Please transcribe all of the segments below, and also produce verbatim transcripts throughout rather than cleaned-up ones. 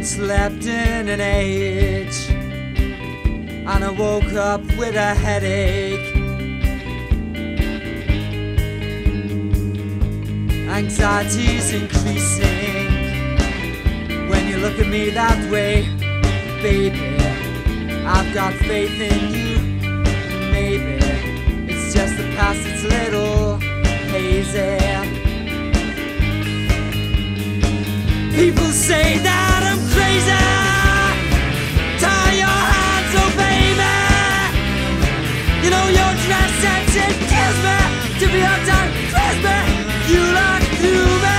Haven't slept in an age, and I woke up with a headache. Anxiety's increasing when you look at me that way, baby. I've got faith in you. Maybe it's just the past, it's a little hazy. People say that I'm crazy. Tie your hands, oh baby. You know your dress sense, it kills me to be up down, kills me. You look through me.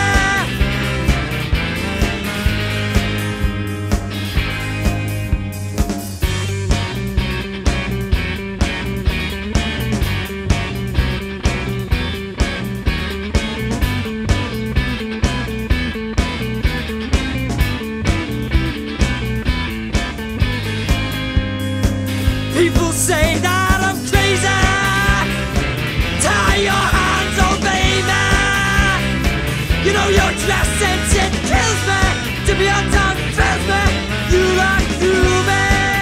People say that I'm crazy. Tie your hands, oh baby. You know your dress sense, it kills me to be undone, thrills me. You look through me.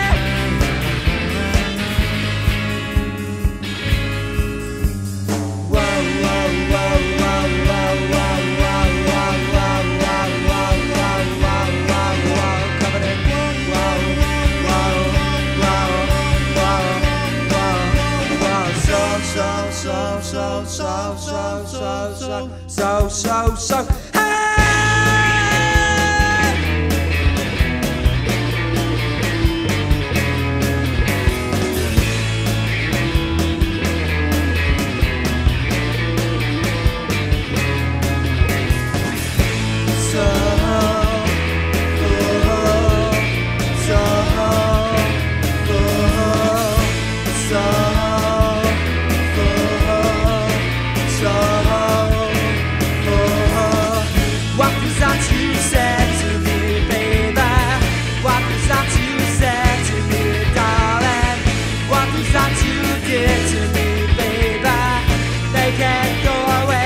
Whoa, whoa, whoa, whoa, whoa, whoa, whoa, whoa, whoa, whoa, whoa, whoa, whoa, whoa, coming in. Whoa, whoa, whoa, whoa, whoa, so, so, so, so, so, so, so, so, so, so, hey! So, oh, so, oh, so, what was that you said to me, baby? What was that you said to me, darling? What was that you did to me, baby? They can't go away.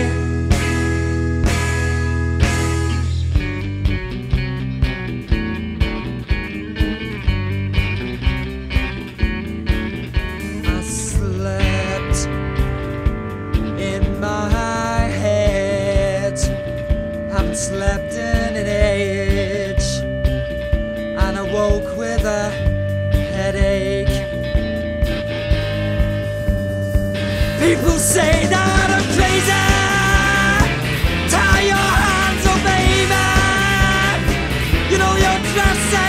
I slept in my head. Haven't slept in an age, and I woke with a headache. People say that I'm crazy. Tie your hands, oh baby. You know your dress